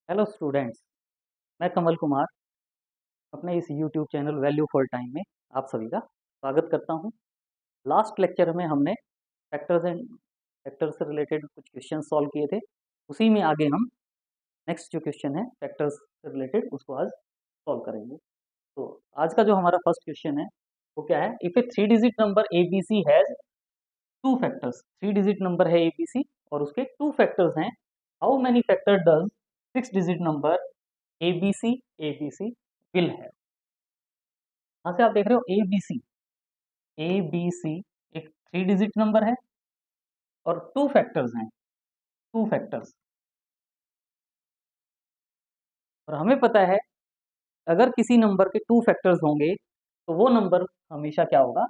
Hello students. मैं कमल कुमार अपने इस YouTube channel value for time में आप सभी का स्वागत करता हूं। लास्ट लेक्चर में हमने फैक्टर्स से रिलेटेड कुछ क्वेश्चन सॉल्व किए थे। उसी में आगे हम नेक्स्ट जो क्वेश्चन है फैक्टर्स से रिलेटेड उसको आज सॉल्व करेंगे। तो आज का जो हमारा फर्स्ट क्वेश्चन है वो क्या है, if A 3 digit number A B C has two factors. 3 digit number है ए बी सी और उसके टू फैक्टर्स हैं। How many factor does 6 digit number ABC will है। यहाँ से आप देख रहे हो ए बी सी एक 3 डिजिट नंबर है और टू फैक्टर्स हैं, टू फैक्टर्स। और हमें पता है अगर किसी नंबर के टू फैक्टर्स होंगे तो वो नंबर हमेशा क्या होगा,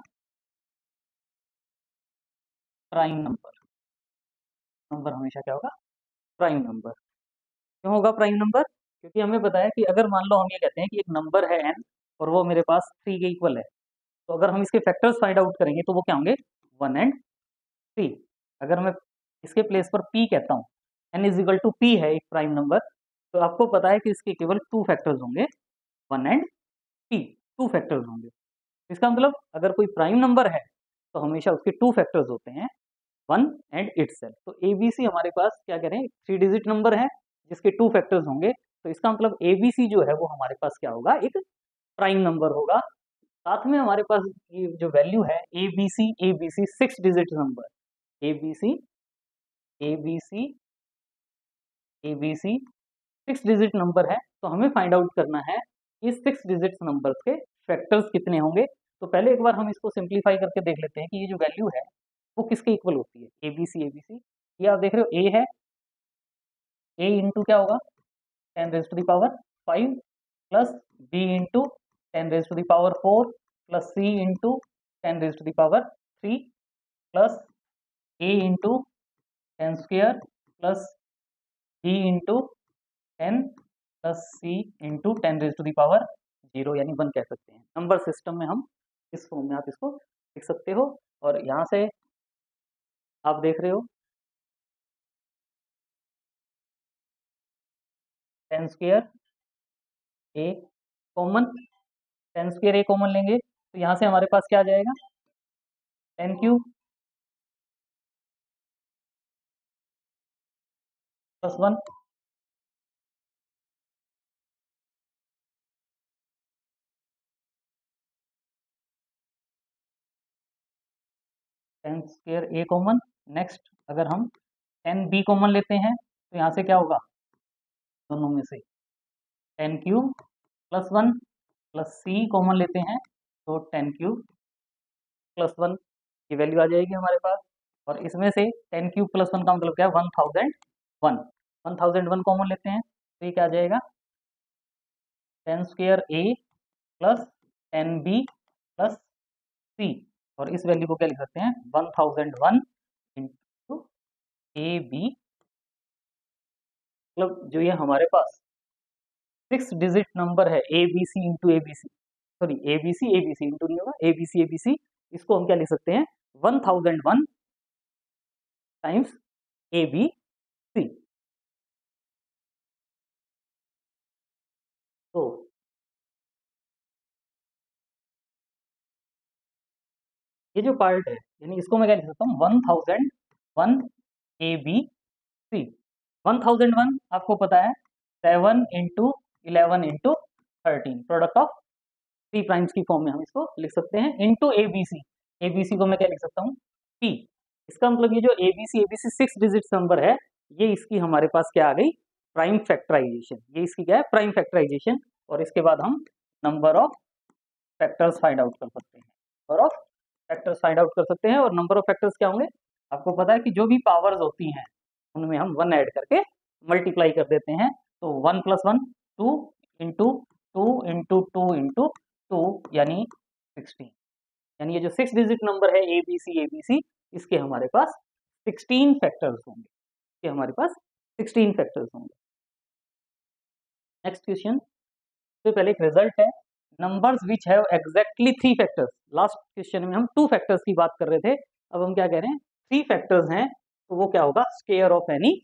प्राइम नंबर। नंबर हमेशा क्या होगा, प्राइम नंबर। क्यों होगा प्राइम नंबर? क्योंकि हमें पता है कि अगर मान लो हम ये कहते हैं कि एक नंबर है n और वो मेरे पास 3 के इक्वल है, तो अगर हम इसके फैक्टर्स फाइंड आउट करेंगे तो वो क्या होंगे, 1 एंड 3। अगर मैं इसके प्लेस पर p कहता हूँ, n is equal to p है एक प्राइम नंबर, तो आपको पता है कि इसके केवल टू फैक्टर्स होंगे, 1 एंड p। टू फैक्टर्स होंगे। इसका मतलब अगर कोई प्राइम नंबर है तो हमेशा उसके टू फैक्टर्स होते हैं, 1 एंड इटसेल्फ। तो ABC हमारे पास क्या कह रहे हैं, 3 डिजिट नंबर है जिसके टू फैक्टर्स होंगे, तो इसका मतलब ABC जो है वो हमारे पास क्या होगा, एक प्राइम नंबर होगा। साथ में हमारे पास ये जो वैल्यू है ABC 6 digit number, ABC ABC ABC 6 digit number है। तो हमें फाइंड आउट करना है इस 6 डिजिट नंबर के फैक्टर्स कितने होंगे। तो पहले एक बार हम इसको सिंप्लीफाई करके देख लेते हैं कि ये जो वैल्यू है वो किसके इक्वल होती है, ABC। ये आप देख रहे हो ए है, ए इंटू क्या होगा, 10⁵ plus B into 10⁴ plus C into 10⁵ plus A into 10² plus B into 10 plus C into 10⁻0 यानी 1 कह सकते हैं। नंबर सिस्टम में हम इस फॉर्म में आप इसको लिख सकते हो। और यहाँ से आप देख रहे हो 10² ए कॉमन, 10² ए कॉमन लेंगे तो यहाँ से हमारे पास क्या आ जाएगा, 10³ प्लस 1 10² ए कॉमन। नेक्स्ट अगर हम 10b कॉमन लेते हैं तो यहाँ से क्या होगा, दोनों में से 10³ प्लस 1 प्लस सी कॉमन लेते हैं तो 10³ प्लस 1 की वैल्यू आ जाएगी हमारे पास। और इसमें से 10³ प्लस 1 का मतलब क्या है, 1001 कॉमन लेते हैं तो ये क्या आ जाएगा, 10² ए प्लस 10b प्लस सी। और इस वैल्यू को क्या लिख सकते हैं, 1001 इंटू ए बी। मतलब जो ये हमारे पास 6 डिजिट नंबर है ABC into ABC, sorry ABC into नहीं होगा, ABC इसको हम क्या लिख सकते हैं, 1001 टाइम्स ABC। तो ये जो पार्ट है यानी इसको मैं क्या लिख सकता हूँ, 1001 ABC। 1001 आपको पता है 7 into 11 into 13, product of 3 primes की फॉर्म में हम इसको लिख सकते हैं, इंटू ABC को मैं क्या लिख सकता हूँ, P। इसका मतलब ये जो ABC 6 डिजिट नंबर है, ये इसकी हमारे पास क्या आ गई, प्राइम फैक्टराइजेशन। ये इसकी क्या है, प्राइम फैक्टराइजेशन। और इसके बाद हम number of factors find out कर सकते हैं, number of factors find out कर सकते हैं। और नंबर ऑफ फैक्टर्स क्या होंगे, आपको पता है कि जो भी पावर्स होती हैं उनमें हम 1 ऐड करके मल्टीप्लाई कर देते हैं। तो 1 + 1 2 इंटू 2 इंटू 2 इंटू 2 यानी 16। यानी ये जो 6 डिजिट नंबर है ABC इसके हमारे पास 16 फैक्टर्स होंगे, ये हमारे पास 16 फैक्टर्स होंगे। नेक्स्ट क्वेश्चन से पहले एक रिजल्ट है, numbers which have exactly 3 factors. Last question में हम 2 फैक्टर्स की बात कर रहे थे, अब हम क्या कह रहे हैं, 3 फैक्टर्स हैं, तो वो क्या होगा, square of any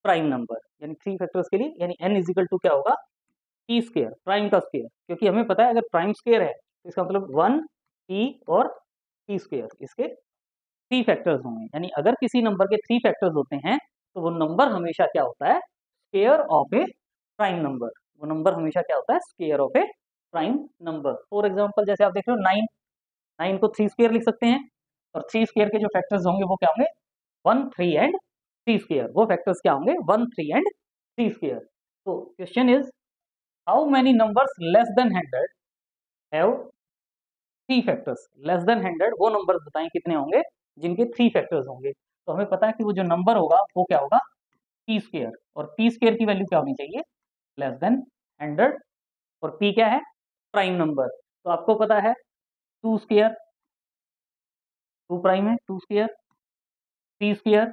prime number, यानी 3 फैक्टर्स के लिए, यानी n इजिकल टू क्या होगा, p स्क्वायर, प्राइम का स्क्वायर, क्योंकि हमें पता है अगर प्राइम स्क्वायर है तो इसका मतलब 1 p और p स्क्वायर, इसके 3 फैक्टर्स होंगे। यानी अगर किसी नंबर के 3 फैक्टर्स होते हैं तो वो नंबर हमेशा क्या होता है, square of a prime number. वो नंबर हमेशा क्या होता है, square of a prime number. For example जैसे आप देख रहे हो 9, 9 को 3 स्क्वायर लिख सकते हैं, और 3 स्क्वायर के जो फैक्टर्स होंगे वो क्या होंगे, 1 3 एंड 3 स्क्वायर। वो फैक्टर्स क्या होंगे, 1 3 एंड 3 स्क्वायर। तो question is how many numbers less than 100 have 3 factors. Less than 100 वो नंबर्स बताएं कितने होंगे जिनके 3 फैक्टर्स होंगे। तो हमें पता है कि वो जो नंबर होगा वो क्या होगा, p स्क्वायर, और p स्क्वायर की वैल्यू क्या होनी चाहिए, लेस देन 100, और p क्या है, प्राइम नंबर। तो आपको पता है 2 स्क्वायर, 2 प्राइम है, 2 square, 3 square,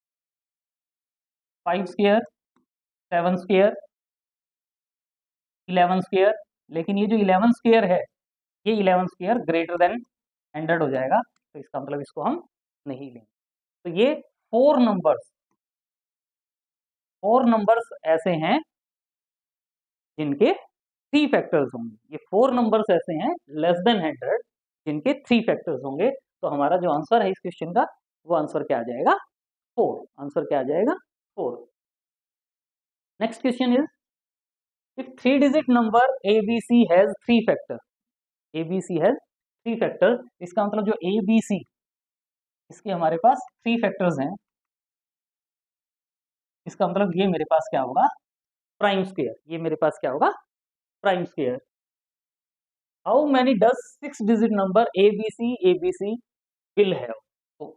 5 square, 7 square, 11 square. लेकिन ये जो 11 स्क्वायर है, ये 11 स्क्वायर ग्रेटर देन 100 हो जाएगा, तो इसका मतलब इसको हम नहीं लेंगे। तो ये 4 नंबर्स ऐसे हैं जिनके 3 फैक्टर्स होंगे। ये 4 नंबर्स ऐसे हैं लेस देन 100 जिनके 3 फैक्टर्स होंगे। तो हमारा जो आंसर है इस क्वेश्चन का, वो आंसर क्या आ जाएगा, 4। आंसर क्या आ जाएगा, 4। Next question is if 3 digit number ABC has 3 factor. ABC has 3 factor, इसका मतलब जो ABC, इसके हमारे पास 3 फैक्टर्स हैं, इसका मतलब ये मेरे पास क्या होगा, प्राइम स्क्वायर। ये मेरे पास क्या होगा, prime square. How many does 6 digit number ABC will have. तो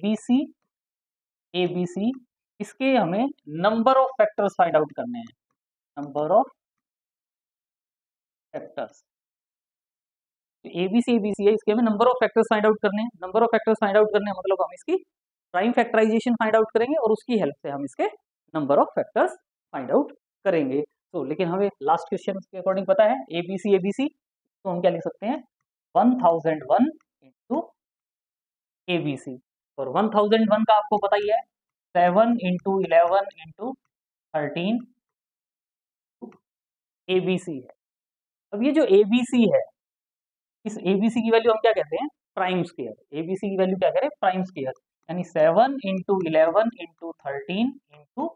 ABC इसके हमें number of factors find out करने हैं, नंबर ऑफ फैक्टर्स। तो ABC है, इसके हमें number of factors find out करने हैं। Number of factors find out करने हैं मतलब हम इसकी प्राइम फैक्टराइजेशन फाइंड आउट करेंगे, और उसकी हेल्प से हम इसके number of factors find out करेंगे। तो लेकिन हमें लास्ट क्वेश्चन के अकॉर्डिंग पता है ABC, तो हम क्या लिख सकते हैं, 1001 इंटू ABC। और 1001 का आपको पता ही है, 7 इंटू 11 इंटू 13 ABC है। अब ये जो ABC है, इस ABC की वैल्यू हम क्या कहते हैं, प्राइम स्क्वायर। ABC की वैल्यू क्या करें, प्राइम स्क्वायर, यानी 7 into 11 into 13 into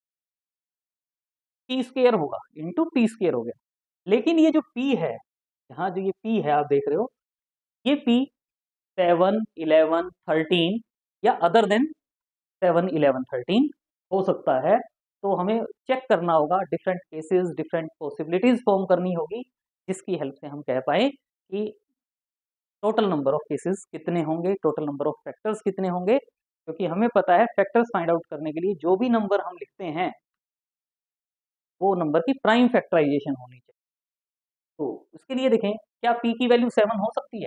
p square होगा, इंटू p स्क्वायर हो गया। लेकिन ये जो p है, यहाँ जो ये p है आप देख रहे हो, ये p 7 11 13 या अदर देन 7 11 13 हो सकता है। तो हमें चेक करना होगा, different cases, different possibilities form करनी होगी, जिसकी हेल्प से हम कह पाए कि टोटल नंबर ऑफ केसेस कितने होंगे, टोटल नंबर ऑफ फैक्टर्स कितने होंगे। क्योंकि हमें पता है फैक्टर्स फाइंड आउट करने के लिए जो भी नंबर हम लिखते हैं वो नंबर की प्राइम फैक्टराइजेशन होनी चाहिए। तो उसके लिए देखें, क्या p की वैल्यू 7 हो सकती है,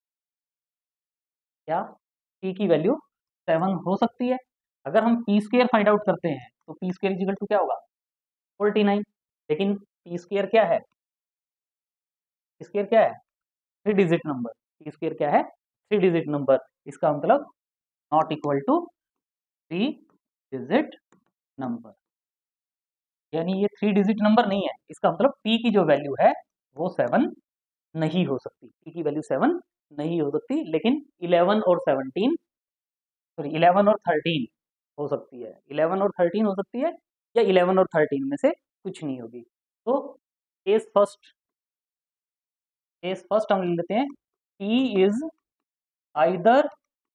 क्या p की वैल्यू 7 हो सकती है। अगर हम p स्क्वायर फाइंड आउट करते हैं तो p स्क्वायर इक्वल टू क्या होगा, 49। लेकिन p स्क्वायर क्या है, p स्क्वायर क्या है, 3 डिजिट नंबर। p स्क्वायर क्या है, 3 डिजिट नंबर। इसका मतलब not equal to 3 digit number, यानी ये 3 डिजिट नंबर नहीं है। इसका मतलब p की जो वैल्यू है वो 7 नहीं हो सकती, p की वैल्यू 7 नहीं हो सकती। लेकिन 11 और 17, सॉरी 11 और 13 हो सकती है, 11 और 13 हो सकती है, या 11 और 13 में से कुछ नहीं होगी। तो केस फर्स्ट हम ले लेते हैं, p इज आइदर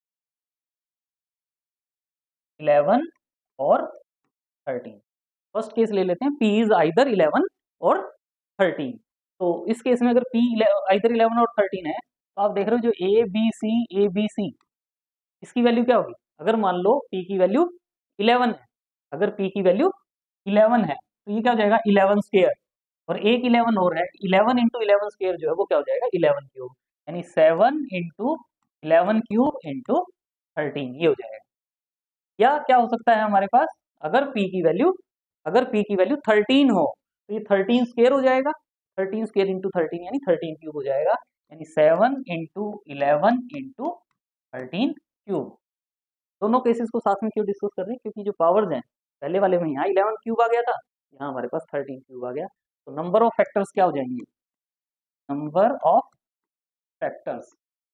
11 और 13। फर्स्ट केस ले लेते हैं, p इज आइदर 11 और 13। तो इस केस में अगर p आइदर 11 और 13 है, तो आप देख रहे हो जो ए बी सी इसकी वैल्यू क्या होगी। अगर मान लो p की वैल्यू 11 है, अगर p की वैल्यू 11 है तो ये क्या हो जाएगा, 11 स्क्वायर, और एक 11 और है, 11 इंटू 11 स्क्वायर जो है वो क्या हो जाएगा, 11 क्यूब, यानी 7 इंटू 11 क्यूब इंटू 13 ये हो जाएगा। या क्या हो सकता है हमारे पास, अगर p की वैल्यू 13 हो तो ये 13 स्क्वायर हो जाएगा, 13 स्क्वायर इंटू 13 यानी 13 क्यूब हो जाएगा, यानी 7 इंटू 11 इंटू 13 क्यूब। दोनों केसेस को साथ में क्यों डिस्कस कर रहे हैं, क्योंकि जो पावर्स हैं पहले वाले में यहाँ 11 क्यूब आ गया था, यहाँ हमारे पास 13 क्यूब आ गया। तो नंबर ऑफ फैक्टर्स क्या हो जाएंगे, नंबर ऑफ फैक्टर्स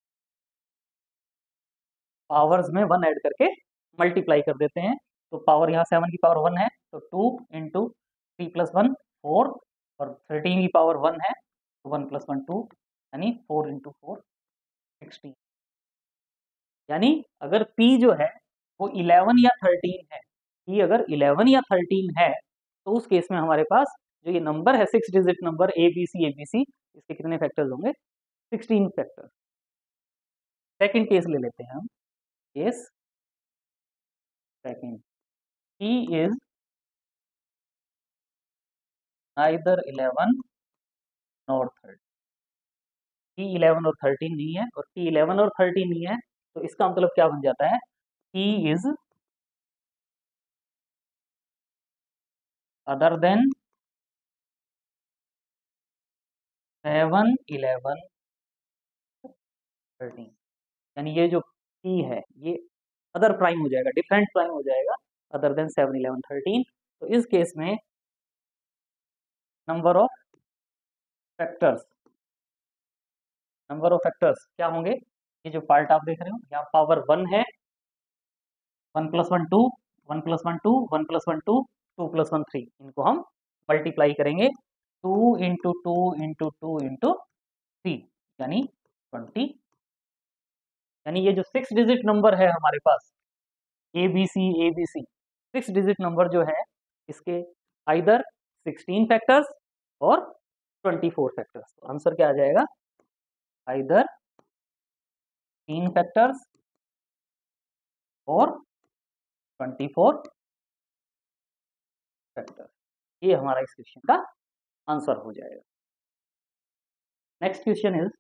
पावर्स में 1 ऐड करके मल्टीप्लाई कर देते हैं। तो पावर यहाँ 7 की पावर 1 है, तो 2 इंटू 3 प्लस 1 4, और 13 की पावर 1 है, तो 1 प्लस 1 2, यानी 4 इंटू 4 16। यानी अगर P जो है वो 11 या 13 है, P अगर 11 या 13 है, तो उस केस में हमारे पास जो ये नंबर है 6 डिजिट नंबर ABC, इसके कितने फैक्टर्स होंगे, 16 फैक्टर। सेकंड केस ले लेते हैं हम, case second, P is neither 11 nor 13, P 11 और 13 नहीं है, और P 11 और 13 नहीं है, तो इसका मतलब क्या बन जाता है, P इज अदर देन 7 11 13। यानी ये जो P है ये अदर प्राइम हो जाएगा, डिफरेंट प्राइम हो जाएगा, अदर देन 7 11 13। तो इस केस में number of factors, number of factors क्या होंगे, ये जो पार्ट आप देख रहे हो यहाँ पावर 1 है, 1 प्लस 1 2, 1 प्लस 1 2, 1 प्लस 1 2, 2 प्लस 1 3, इनको हम मल्टीप्लाई करेंगे 2 इंटू 2 इंटू 2 इंटू 3, यानी 20। यानी ये जो 6 डिजिट नंबर है हमारे पास ABC 6 डिजिट नंबर जो है, इसके आइदर 16 फैक्टर्स और 24 फैक्टर्स। तो आंसर क्या आ जाएगा, आइदर 3 फैक्टर्स और 24 फैक्टर्स। ये हमारा इस क्वेश्चन का आंसर हो जाएगा। Next question is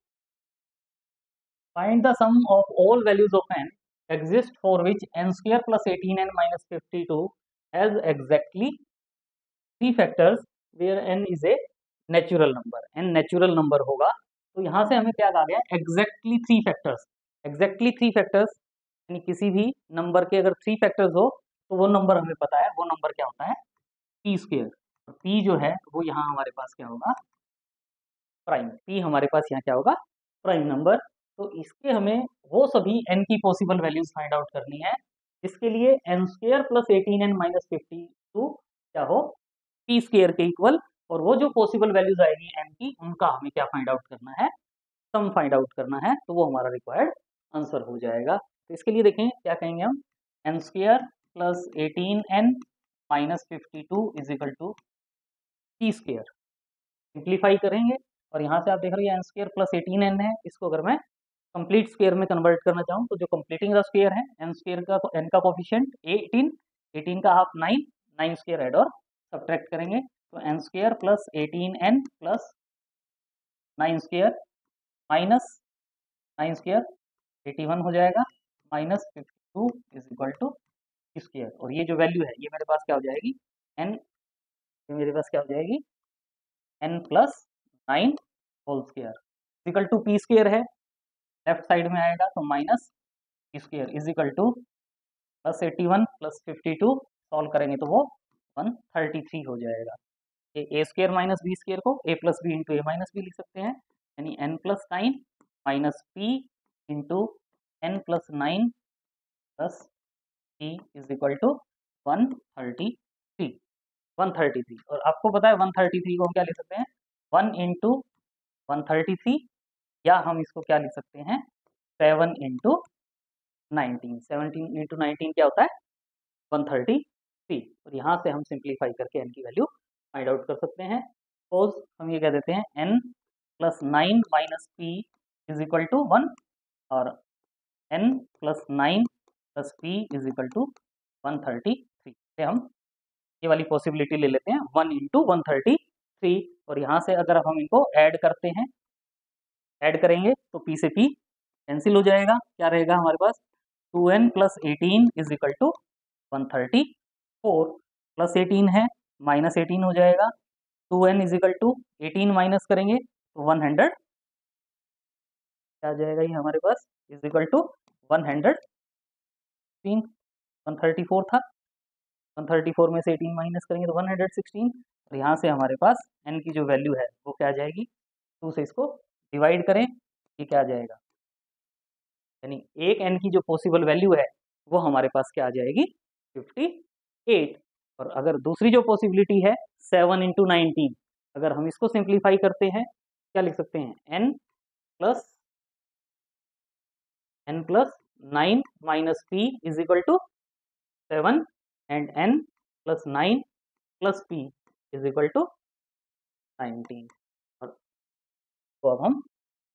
find the sum of all values of n exist for which n square plus 18n minus 52 has exactly 3 factors where n is a natural number, n natural number होगा। तो यहाँ से हमें क्या आ गया, exactly 3 factors, exactly 3 factors, यानी किसी भी नंबर के अगर 3 फैक्टर्स हो तो वो नंबर हमें पता है, वो नंबर क्या होता है, पी स्क्वेयर। पी जो है वो यहाँ हमारे पास क्या होगा, प्राइम। पी हमारे पास यहाँ क्या होगा, प्राइम नंबर। तो इसके हमें वो सभी n की पॉसिबल वैल्यूज फाइंड आउट करनी है, इसके लिए n square plus 18n minus 52 क्या हो, पी स्क्वायर के इक्वल, और वो जो पॉसिबल वैल्यूज आएगी n की उनका हमें क्या फाइंड आउट करना है, सम फाइंड आउट करना है, तो वो हमारा रिक्वायर्ड आंसर हो जाएगा। तो इसके लिए देखें क्या कहेंगे हम, n square plus 18n minus 52 is equal to P square, simplify करेंगे, और यहाँ से आप देख रहे हैं एन स्क्वायर प्लस 18n है, इसको अगर मैं कंप्लीट स्क्वायर में कन्वर्ट करना चाहूँ तो जो कंप्लीटिंग द स्क्वायर है एन स्क्वायर का, तो n का कोफिशिएंट 18, 18 का हाफ 9, 9 स्क्वायर ऐड और सब्ट्रैक्ट करेंगे, तो N square plus 18n plus 9 square minus 9 square 81 हो जाएगा, minus 52 is equal to square, और ये जो वैल्यू है ये मेरे पास क्या हो जाएगी, n, ये मेरे पास क्या हो जाएगी, n plus 9 whole square equal to P square है, लेफ्ट साइड में आएगा तो minus square is equal to plus 81 plus 52, solve करेंगे तो वो 133 हो जाएगा। A square minus B square को A plus B into A minus B लिख सकते हैं, यानी n plus 9 minus P into n plus 9 plus P is equal to 133, 133। और आपको पता है 133 को हम क्या लिख सकते हैं, 1 इंटू 133, या हम इसको क्या लिख सकते हैं, 7 इंटू 19, 17 इंटू 19 क्या होता है, 133। और यहाँ से हम सिंप्लीफाई करके n की वैल्यू फाइंड आउट कर सकते हैं। सपोज हम ये कह देते हैं n plus 9 minus P is equal to 1, और n plus 9 plus P is equal to 133 से हम ये वाली पॉसिबिलिटी ले लेते हैं 1 इंटू 133, और यहाँ से अगर हम इनको ऐड करते हैं, ऐड करेंगे तो p से p कैंसिल हो जाएगा, क्या रहेगा हमारे पास, 2n plus 18 is equal to 134, plus 18 है माइनस 18 हो जाएगा, 2n is equal to 18 minus करेंगे तो 100, क्या आ जाएगा ये हमारे पास, इज इक्वल टू 100, 134 था, 134 में से 18 माइनस करेंगे तो 116, और यहाँ से हमारे पास n की जो वैल्यू है वो क्या आ जाएगी, 2 से इसको डिवाइड करें, ये क्या आ जाएगा, यानी एक n की जो पॉसिबल वैल्यू है वो हमारे पास क्या आ जाएगी, 58। और अगर दूसरी जो पॉसिबिलिटी है 7 इंटू 19, अगर हम इसको सिंप्लीफाई करते हैं क्या लिख सकते हैं, n plus 9 minus p is equal to 7 and n plus 9 plus p is equal to 19। और तो अब हम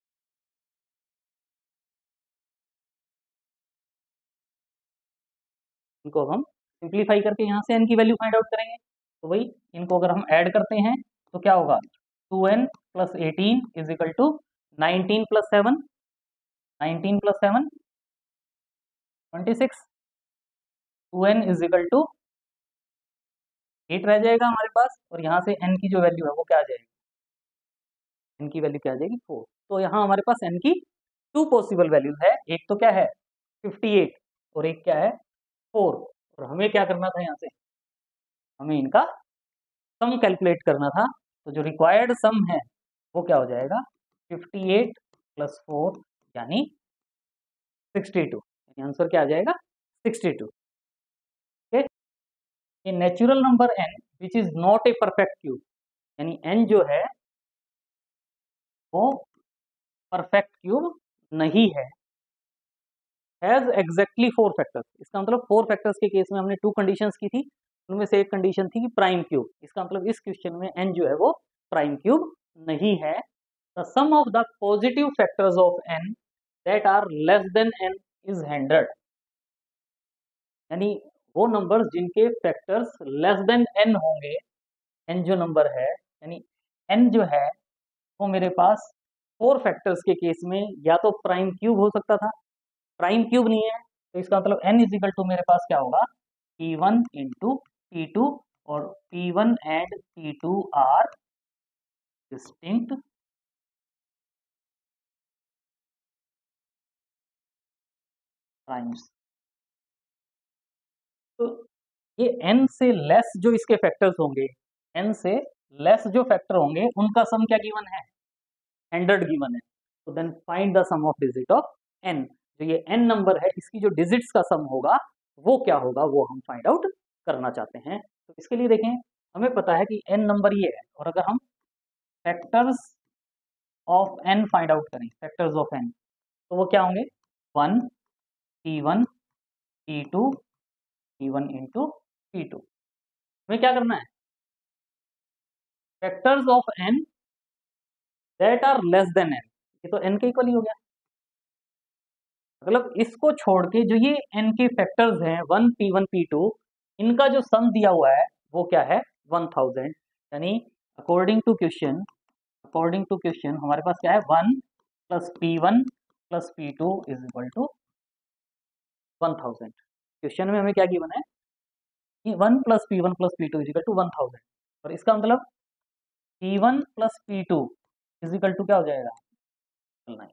इनको अब हम सिंप्लीफाई करके यहाँ से n की वैल्यू फाइंड आउट करेंगे। तो वही इनको अगर हम ऐड करते हैं तो क्या होगा, 2n plus 18 is equal to 19 plus 7, 19 plus 7 26, 2n is equal to 8 रह जाएगा हमारे पास, और यहाँ से n की जो वैल्यू है वो क्या आ जाएगी, n की वैल्यू क्या आ जाएगी, 4। तो यहाँ हमारे पास n की 2 पॉसिबल वैल्यूज है, एक तो क्या है 58 और एक क्या है 4। और हमें क्या करना था, यहाँ से हमें इनका सम कैलकुलेट करना था। तो जो रिक्वायर्ड सम है वो क्या हो जाएगा, 58 प्लस 4 यानी 62, यानी आंसर क्या आ जाएगा 62। ओके, ये natural number n which is not a perfect cube, यानी n जो है वो परफेक्ट क्यूब नहीं है, हैज एग्जैक्टली 4 फैक्टर्स। इसका मतलब 4 फैक्टर्स के केस में हमने 2 कंडीशंस की थी, उनमें से एक कंडीशन थी कि प्राइम क्यूब। इसका मतलब इस क्वेश्चन में n जो है वो प्राइम क्यूब नहीं है। The sum of the positive factors of n that are less than n is 100, यानी वो नंबर्स जिनके फैक्टर्स लेस देन n होंगे, n जो नंबर है, यानी n जो है वो मेरे पास 4 फैक्टर्स के केस में या तो प्राइम क्यूब हो सकता था, प्राइम क्यूब नहीं है, तो इसका मतलब n इज इक्वल टू मेरे पास क्या होगा, P1 इंटू P2, और P1 and P2 are distinct primes. तो ये n से लेस जो इसके फैक्टर्स होंगे, n से लेस जो फैक्टर होंगे उनका सम क्या गिवन है, 100 गिवन है। तो then find the sum of digit of n, जो ये n नंबर है इसकी जो डिजिट्स का सम होगा वो क्या होगा, वो हम फाइंड आउट करना चाहते हैं। तो इसके लिए देखें, हमें पता है कि n नंबर ये है, और अगर हम factors of n find out करें, फैक्टर्स ऑफ n, तो वो क्या होंगे, 1 P1 P2 P1 into P2। हमें क्या करना है, factors of n that are less than n, ये तो n के इक्वल ही हो गया। मतलब इसको छोड़ के जो ये n के फैक्टर्स हैं 1 P1 P2, इनका जो सम दिया हुआ है वो क्या है 1000, यानी अकॉर्डिंग टू क्वेश्चन हमारे पास क्या है, 1 plus P1 plus P2 is equal to 1000। Question में हमें क्या गिवन है कि 1 plus P1 plus P2 is equal to 1000, और इसका मतलब P1 plus P2 is equal to क्या हो जाएगा, 9।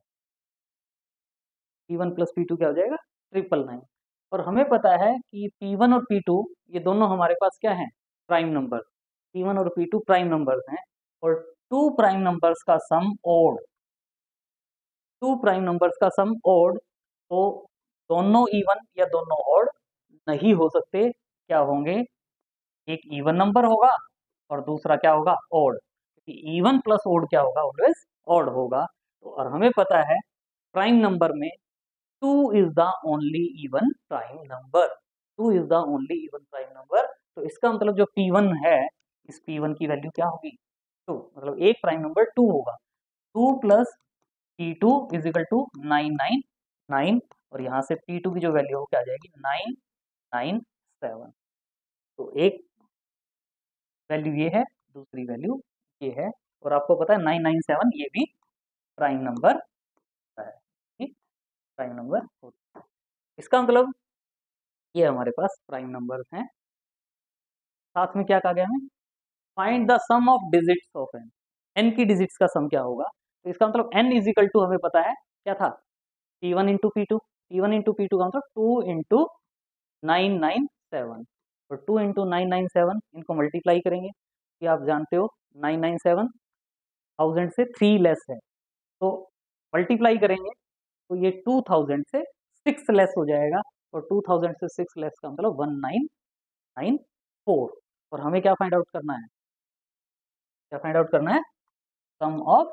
P1 प्लस P2 क्या हो जाएगा, 999। और हमें पता है कि P1 और P2 ये दोनों हमारे पास क्या है, प्राइम नंबर। P1 और P2 प्राइम नंबर्स हैं, और 2 प्राइम नंबर्स का सम ओड, 2 प्राइम नंबर्स का सम ओड, तो दोनों इवन या दोनों ओड नहीं हो सकते, क्या होंगे, एक इवन नंबर होगा और दूसरा क्या होगा, ओड। क्योंकि इवन प्लस ओड क्या होगा, ऑलवेज ओड होगा। तो और हमें पता है प्राइम नंबर में 2 is the only even prime number, 2 is the only even prime number। तो इसका मतलब जो P1 है, इस P1 की वैल्यू क्या होगी, 2, मतलब एक प्राइम नंबर 2 होगा। 2 plus P2 is equal to 999, और यहाँ से P2 की जो वैल्यू हो क्या आ जाएगी, 997। तो एक वैल्यू ये है, दूसरी वैल्यू ये है, और आपको पता है 997 ये भी प्राइम नंबर है, प्राइम नंबर होता है। इसका मतलब ये हमारे पास प्राइम नंबर्स हैं। साथ में क्या कहा गया हमें, find the sum of digits of n, n की डिजिट्स का सम क्या होगा। तो इसका मतलब n इज इक्वल टू हमें पता है क्या था, P1 into P2, P1 into P2 का मतलब 2 इंटू 997, और 2 इंटू 997 इनको मल्टीप्लाई करेंगे, कि आप जानते हो 997 1000 से 3 लेस है, तो मल्टीप्लाई करेंगे तो ये 2000 से 6 लेस हो जाएगा, और 2000 से 6 लेस का मतलब 1994। और हमें क्या फाइंड आउट करना है, क्या फाइंड आउट करना है, सम ऑफ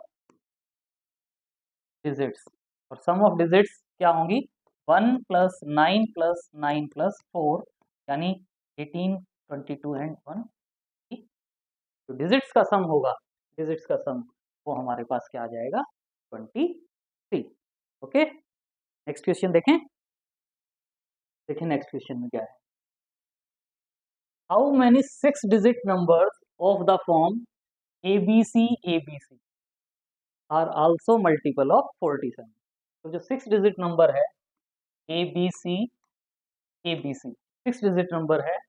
डिजिट्स। और सम ऑफ डिजिट्स क्या होंगी, 1 प्लस 9 प्लस 9 प्लस 4 यानी 18, 22 एंड 1। तो डिजिट्स का सम होगा, डिजिट्स का सम वो हमारे पास क्या आ जाएगा, 23। ओके, नेक्स्ट क्वेश्चन देखें, देखें नेक्स्ट क्वेश्चन में क्या है। How many 6 digit numbers of the form ABC ABC are also multiple of 47। तो जो 6 डिजिट नंबर है ABC ABC, 6 डिजिट नंबर है,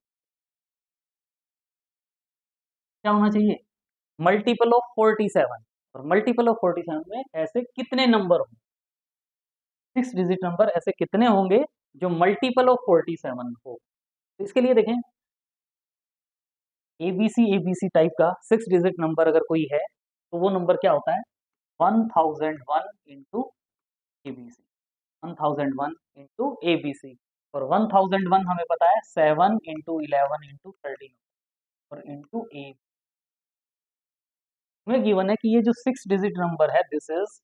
क्या होना चाहिए, मल्टीपल ऑफ 47। और मल्टीपल ऑफ 47 में ऐसे कितने नंबर होंगे, 6 डिजिट नंबर ऐसे कितने होंगे जो मल्टीपल ऑफ 47 हो। तो इसके लिए देखें, ABC टाइप का 6 डिजिट नंबर अगर कोई है तो वो नंबर क्या होता है, 1001 इंटू ABC, 1001 इंटू ABC। और 1001 हमें पता है 7 इंटू 11 इंटू 13 और इंटू ए हमें गिवन है कि ये जो 6 डिजिट नंबर है this is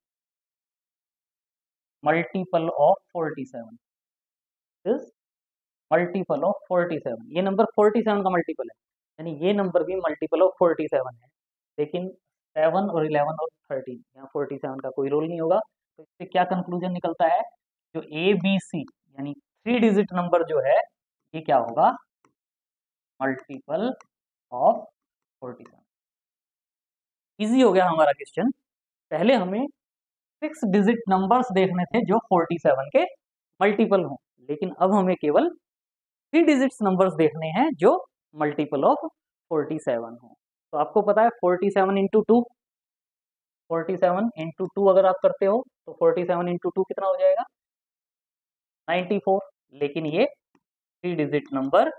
multiple of 47, is multiple of 47। ये नंबर 47 का मल्टीपल है, यानी ये नंबर भी मल्टीपल ऑफ 47 है। लेकिन 7 और 11 और 13 यहाँ 47 का कोई रोल नहीं होगा। तो इससे क्या कंक्लूजन निकलता है, जो ABC यानी 3 डिजिट नंबर जो है ये क्या होगा, मल्टीपल ऑफ 47। इजी हो गया हमारा क्वेश्चन। पहले हमें 6 डिजिट नंबर्स देखने थे जो 47 के मल्टीपल हों, लेकिन अब हमें केवल 3 डिजिट्स नंबर्स देखने हैं जो मल्टीपल ऑफ 47 हो। तो आपको पता है 47 इंटू 2, 47 इंटू 2 अगर आप करते हो तो 47 इंटू 2 कितना हो जाएगा, 94। लेकिन ये 3 डिजिट नंबर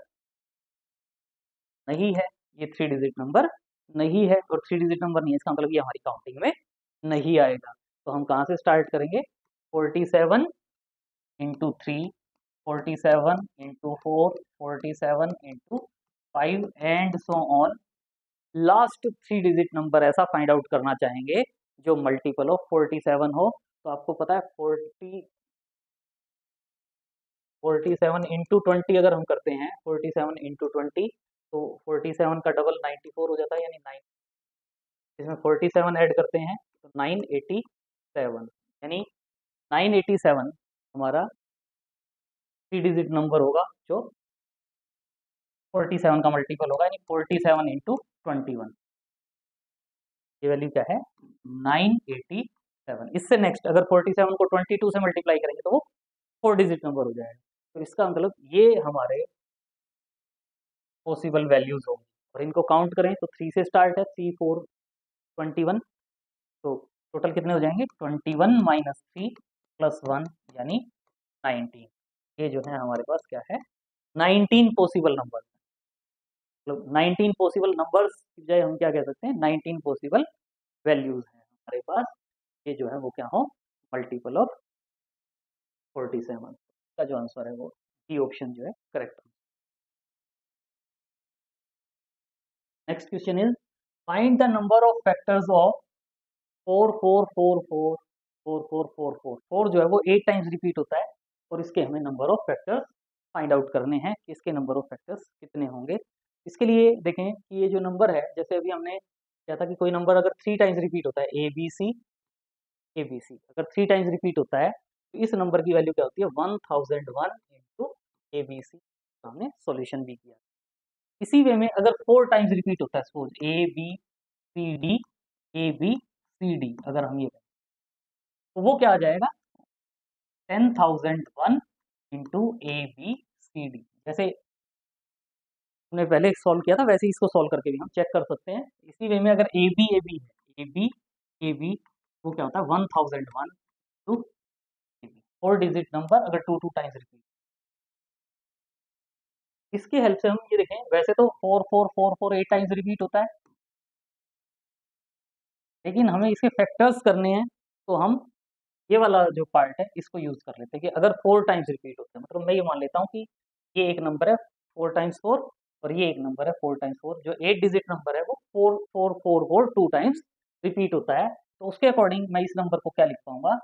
नहीं है, ये 3 डिजिट नंबर नहीं है, और 3 डिजिट नंबर नहीं है इसका मतलब ये हमारी काउंटिंग में नहीं आएगा। तो हम कहाँ से स्टार्ट करेंगे, 47 into 3, 47 into 4, 47 into 5 and so on. Last 3 digit number ऐसा फाइंड आउट करना चाहेंगे जो मल्टीपल ऑफ 47 हो। तो आपको पता है 47 इंटू 20 अगर हम करते हैं, 47 इंटू 20 तो 47 का डबल 94 हो जाता है, यानी 9, इसमें 47 ऐड करते हैं तो 987, यानी 987 हमारा 3 डिजिट नंबर होगा जो 47 का मल्टीपल होगा, यानी 47 इंटू 21। ये वैल्यू क्या है, 987। इससे नेक्स्ट अगर 47 को 22 से मल्टीप्लाई करेंगे तो वो 4 डिजिट नंबर हो जाएगा। तो इसका मतलब ये हमारे पॉसिबल वैल्यूज होंगे, और इनको काउंट करें तो 3 से स्टार्ट है, 3 4 21, तो टोटल कितने हो जाएंगे, 21 माइनस 3 प्लस 1 यानी 19। ये जो है हमारे पास क्या है, 19 पॉसिबल नंबर, मतलब 19 पॉसिबल नंबर्स की बजाय हम क्या कह सकते हैं, 19 पॉसिबल वैल्यूज हैं हमारे पास, ये जो है वो क्या हो, मल्टीपल ऑफ 47। का जो आंसर है वो डी ऑप्शन जो है correct. Next question is find the number of factors of 4444 4444। 4 जो है वो 8 टाइम्स रिपीट होता है, और इसके हमें number of factors find out करने हैं कि इसके नंबर ऑफ फैक्टर्स कितने होंगे। इसके लिए देखें कि ये जो नंबर है, जैसे अभी हमने क्या था कि कोई नंबर अगर 3 टाइम्स रिपीट होता है ABC अगर 3 टाइम्स रिपीट होता है तो इस नंबर की वैल्यू क्या होती है, 1001 इंटू ABC। हमने सॉल्यूशन भी किया। इसी वे में अगर 4 टाइम्स रिपीट होता है, सपोज ABCD अगर हम ये करें तो वो क्या आ जाएगा, 10,001 इंटू ABCD। जैसे हमने पहले सॉल्व किया था वैसे ही इसको सॉल्व करके भी हम चेक कर सकते हैं। इसी वे में अगर AB है, AB वो क्या होता है, 1001 टू AB। 4 डिजिट नंबर अगर 2 टाइम्स रिपीट, इसकी हेल्प से हम ये देखें, वैसे तो 4 4 4 4 8 टाइम्स रिपीट होता है, लेकिन हमें इसके फैक्टर्स करने हैं, तो हम ये वाला जो पार्ट है इसको यूज कर लेते हैं कि अगर 4 टाइम्स रिपीट होते हैं, मतलब मैं ये मान लेता हूँ कि ये एक नंबर है 4 टाइम्स 4 और ये एक नंबर है 4 टाइम्स 4, जो 8 डिजिट नंबर है वो 4 4 4 4 2 टाइम्स रिपीट होता है। तो उसके अकॉर्डिंग मैं इस नंबर को क्या लिख पाऊंगा,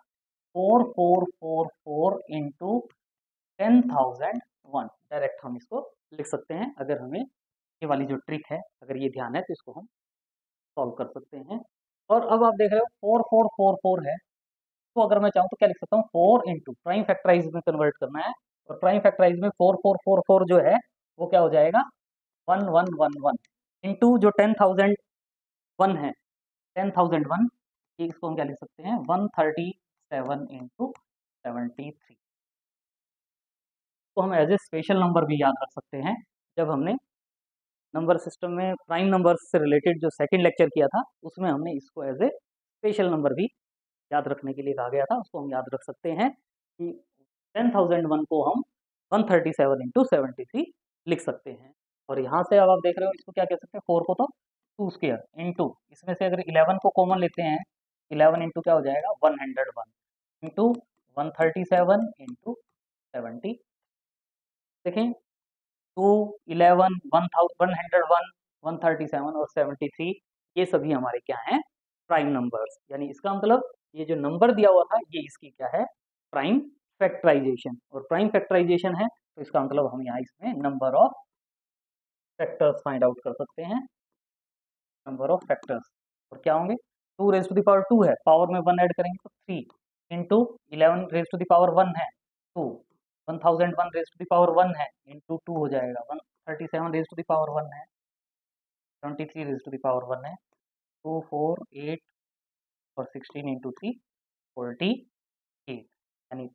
4444 इंटू 10,001, डायरेक्ट हम इसको लिख सकते हैं। अगर हमें ये वाली जो ट्रिक है अगर ये ध्यान है तो इसको हम सॉल्व कर सकते हैं। और अब आप देख रहे हो 4444 है, तो अगर मैं चाहूँ तो क्या लिख सकता हूँ, 4 इंटू प्राइम फैक्टराइज में कन्वर्ट करना है, और प्राइम फैक्टराइज में 4444 जो है वो क्या हो जाएगा 1111 इंटू जो 10,001 है 10,001, इसको हम क्या लिख सकते हैं 137 इंटू 73। तो हम एज ए स्पेशल नंबर भी याद रख सकते हैं। जब हमने नंबर सिस्टम में प्राइम नंबर्स से रिलेटेड जो सेकंड लेक्चर किया था उसमें हमने इसको एज ए स्पेशल नंबर भी याद रखने के लिए कहा गया था, उसको हम याद रख सकते हैं कि 10,001 को हम 137 इंटू 73 लिख सकते हैं। और यहाँ से अब आप देख रहे हो इसको क्या कह सकते हैं, 4 को तो 2 स्क्वायर इंटू, इसमें से अगर 11 को कॉमन लेते हैं 11 इंटू क्या हो जाएगा 101 इंटू 137 इंटू 70। देखें 2 11 101 137 और 73 ये सभी हमारे क्या हैं प्राइम नंबर्स, यानी इसका मतलब ये जो नंबर दिया हुआ था ये इसकी क्या है प्राइम फैक्टराइजेशन, और प्राइम फैक्टराइजेशन है तो इसका मतलब हम यहाँ इसमें number of factors find out कर सकते हैं, नंबर ऑफ फैक्टर्स। और क्या होंगे 2 रेज टू द पावर 2 है, पावर में 1 ऐड करेंगे तो 3 into 11 raise to the power 1 है 2, 1001 रेज टू द पावर 1 है इंटू 2 हो जाएगा 137 रेज टू द पावर 1 है 23 रेज टू द पावर 1 है 2 4 8 और 16 इंटू 3 48, यानी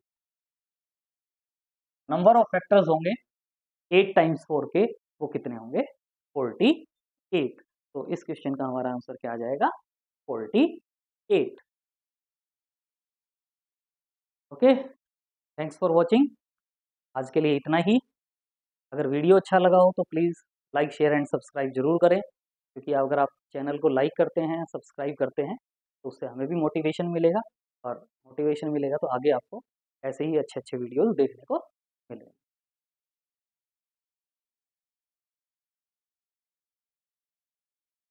नंबर ऑफ फैक्टर्स होंगे 8 टाइम्स 4 के, वो कितने होंगे 48। तो इस क्वेश्चन का हमारा आंसर क्या आ जाएगा 48। Okay, thanks for watching. आज के लिए इतना ही। अगर वीडियो अच्छा लगा हो तो please like share and subscribe जरूर करें, क्योंकि अगर आप चैनल को लाइक करते हैं सब्सक्राइब करते हैं तो उससे हमें भी मोटिवेशन मिलेगा, और मोटिवेशन मिलेगा तो आगे आपको ऐसे ही अच्छे अच्छे वीडियोस देखने को मिलेंगे।